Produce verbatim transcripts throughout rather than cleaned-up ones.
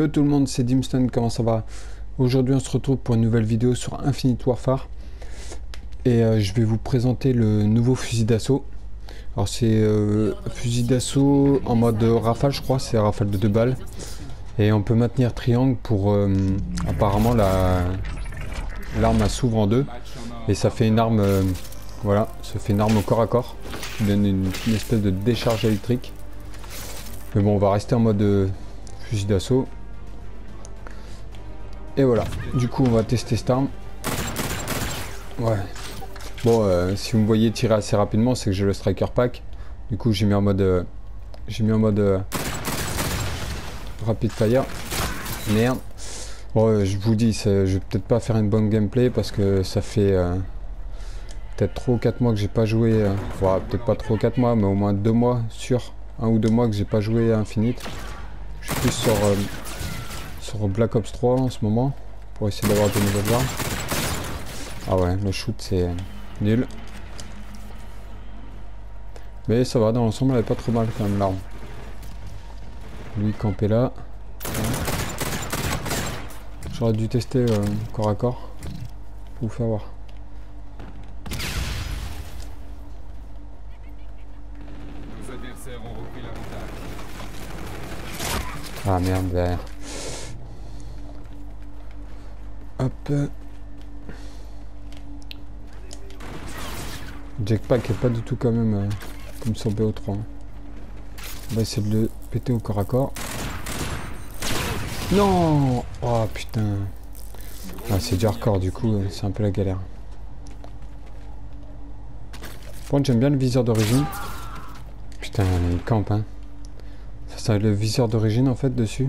Yo tout le monde, c'est Dimstone, comment ça va? Aujourd'hui on se retrouve pour une nouvelle vidéo sur Infinite Warfare. Et euh, je vais vous présenter le nouveau fusil d'assaut. Alors c'est euh, fusil d'assaut en mode rafale, je crois, c'est rafale de deux balles. Et on peut maintenir triangle pour... Euh, apparemment la l'arme s'ouvre en deux. Et ça fait une arme... Euh, voilà, ça fait une arme au corps à corps. Qui donne une, une espèce de décharge électrique. Mais bon, on va rester en mode euh, fusil d'assaut. Et voilà, du coup on va tester cette arme. Ouais. Bon, euh, si vous me voyez tirer assez rapidement, c'est que j'ai le striker pack. Du coup j'ai mis en mode... Euh, j'ai mis en mode... Euh, rapid fire. Merde. Bon, euh, je vous dis, je vais peut-être pas faire une bonne gameplay parce que ça fait... Euh, peut-être trois ou quatre mois que j'ai pas joué... Euh, ouais, peut-être pas trois ou quatre mois, mais au moins deux mois sur... Un ou deux mois que j'ai pas joué à Infinite. Je suis plus sur... Euh, sur Black Ops trois en ce moment pour essayer d'avoir de nouvelles armes. Ah ouais, le shoot c'est nul. Mais ça va, dans l'ensemble elle est pas trop mal quand même l'arme. Lui camper là. J'aurais dû tester euh, corps à corps pour vous faire voir. Ah merde, derrière. Hop. Jetpack est pas du tout quand même euh, comme sur B O trois. On va essayer de le péter au corps à corps. Non. Oh putain. Ah, c'est du hardcore du coup, c'est un peu la galère. Par contre j'aime bien le viseur d'origine. Putain, il campe hein. Ça c'est le viseur d'origine en fait dessus.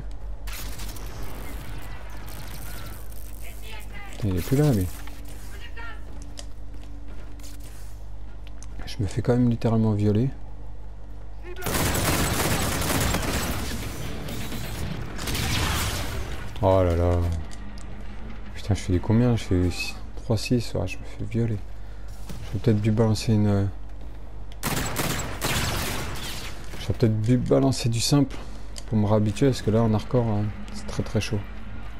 Putain, il est plus là lui. Je me fais quand même littéralement violer. Oh là là. Putain, je fais des combien? Je fais trois six. Ouais, je me fais violer. J'aurais peut-être dû balancer une... J'aurais peut-être dû balancer du simple pour me réhabituer parce que là en hardcore, hein, c'est très très chaud.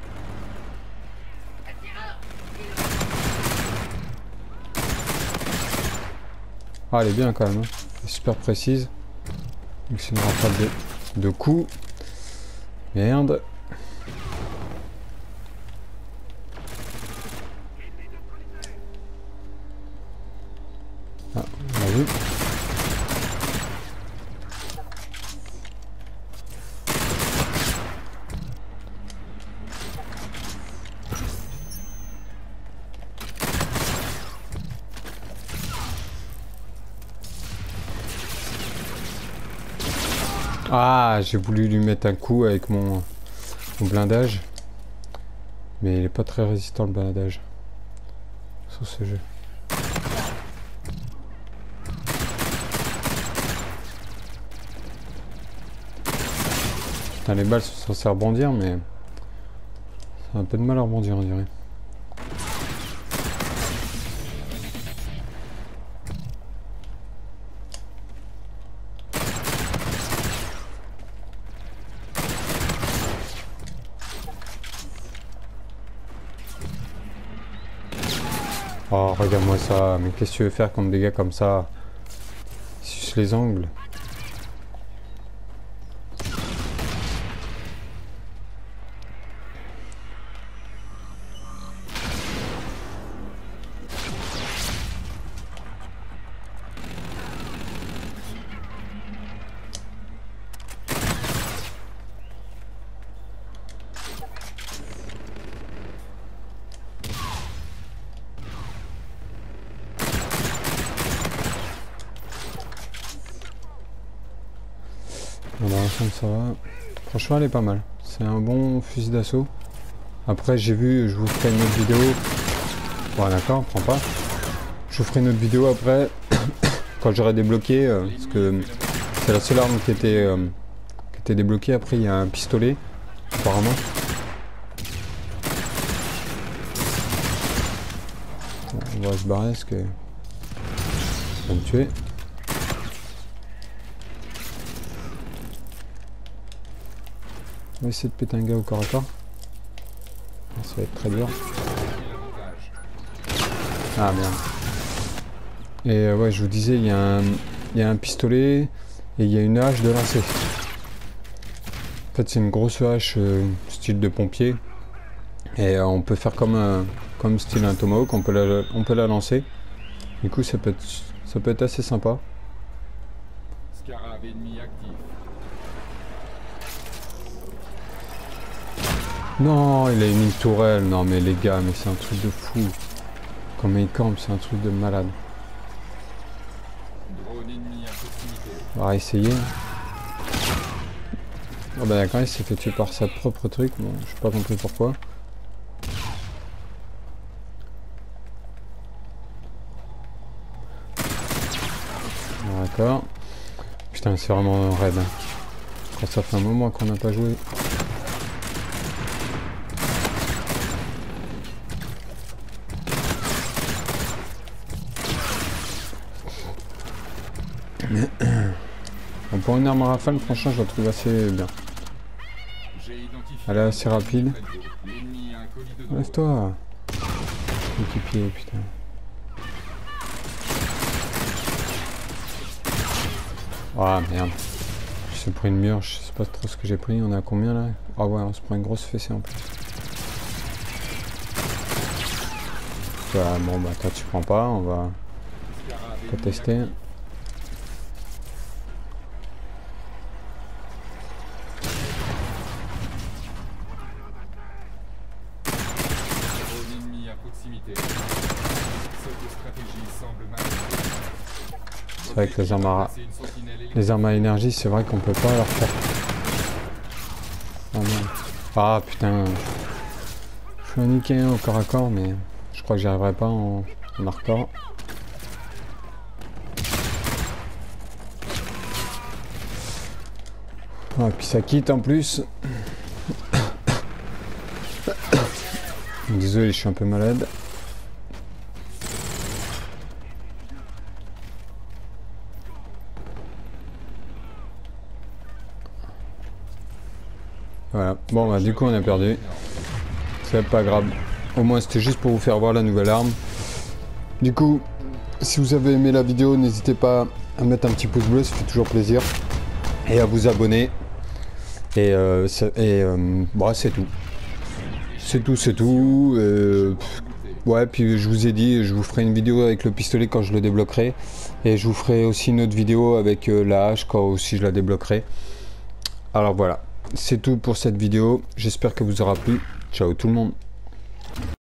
Ah, elle est bien quand même, hein. Elle est super précise. Donc c'est une rafale de, de coups. Merde. Ah, on l'a vu. Ah, j'ai voulu lui mettre un coup avec mon, mon blindage. Mais il est pas très résistant le blindage. Sur ce jeu. Putain, les balles sont censées rebondir, mais... ça a un peu de mal à rebondir, on dirait. Oh, regarde-moi ça, mais qu'est-ce que tu veux faire contre des gars comme ça? Ils sucent les angles. Dans l'ensemble ça va. Franchement elle est pas mal. C'est un bon fusil d'assaut. Après j'ai vu, je vous ferai une autre vidéo. Bon d'accord, prends pas. Je vous ferai une autre vidéo après. Quand j'aurai débloqué. Euh, parce que c'est la seule arme qui était, euh, qui était débloquée. Après il y a un pistolet. Apparemment. Bon, on va se barrer parce que... on va me tuer. On va essayer de péter un gars au corps à corps. Ça va être très dur. Ah merde. Et euh, ouais, je vous disais, il y, un, il y a un pistolet et il y a une hache de lancer. En fait, c'est une grosse hache euh, style de pompier. Et euh, on peut faire comme, euh, comme style un tomahawk, on peut, la, on peut la lancer. Du coup, ça peut être, ça peut être assez sympa. Scarab ennemi actif. Non, il a mis une tourelle. Non, mais les gars, mais c'est un truc de fou. Comme il campe, c'est un truc de malade. Drone ennemi à proximité. On va essayer. Oh bah d'accord, il s'est fait tuer par sa propre truc. Bon, je sais pas compris pourquoi. D'accord. Putain, c'est vraiment raide. Quand ça fait un moment qu'on n'a pas joué. Bon, pour une arme rafale, franchement, je la trouve assez bien. Elle est assez rapide. Lève-toi. Équipier, putain. Ah merde. J'ai pris une mur, je sais pas trop ce que j'ai pris. On est à combien là? Ah ouais, on se prend une grosse fessée en plus. Bah, bon bah toi tu prends pas, on va pas tester. C'est vrai que les armes à, les armes à énergie, c'est vrai qu'on peut pas leur faire. Ah, non. Ah putain. Je suis un niqué au corps à corps, mais je crois que j'y arriverai pas en, en hardcore. Ah, puis ça quitte en plus. Désolé, je suis un peu malade. Voilà, bon bah du coup on a perdu. C'est pas grave. Au moins c'était juste pour vous faire voir la nouvelle arme. Du coup, si vous avez aimé la vidéo, n'hésitez pas à mettre un petit pouce bleu, ça fait toujours plaisir. Et à vous abonner. Et, euh, et euh, bah, c'est tout. C'est tout, c'est tout. Euh, ouais, puis je vous ai dit, je vous ferai une vidéo avec le pistolet quand je le débloquerai. Et je vous ferai aussi une autre vidéo avec euh, la hache quand aussi je la débloquerai. Alors voilà. C'est tout pour cette vidéo, j'espère que vous aura plu. Ciao tout le monde.